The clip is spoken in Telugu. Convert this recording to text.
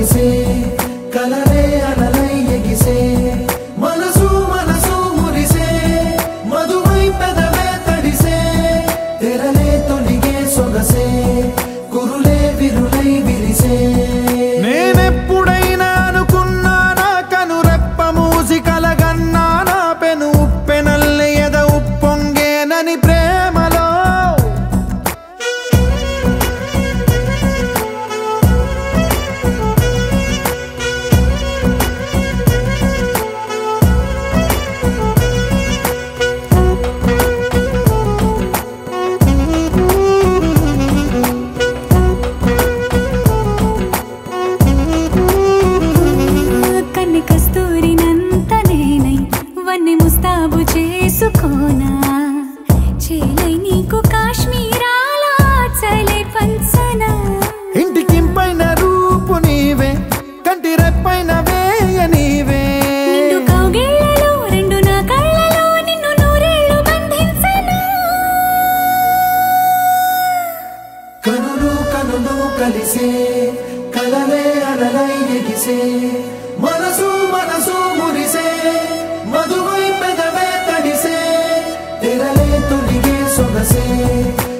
తొలిసే కలలే అలలై ఎగిసే మనసు మనసు మురిసే మధువై పెదవే తడిసే తెరలే తొలిగే సొగసే కురులే విరులై విరిసే నేనెప్పుడైనా అనుకున్నానా కనురెప్ప మూసి కలగన్నానా పెను ఉప్పెనల్లి ఎద ఉప్పొంగేనని ప్రేమలో ముస్తాబు చేసుకోనా చేలై నీకు కాశ్మీరాల చలే పంచనా ఇంటికింపైన రూపు నీవే కంటి రెప్పైన వేయ నీవే నిండు కౌగిళ్ళలో రెండు నా కళ్ళలో నిన్ను నూరేళ్ళు బంధించనా కనులు కనులు కలిసే కలలే అలలై ఎగిసే మనసు మనసు మురిసే మధువై పెదవే తడిసే తెరలే తొలిగే సొగసే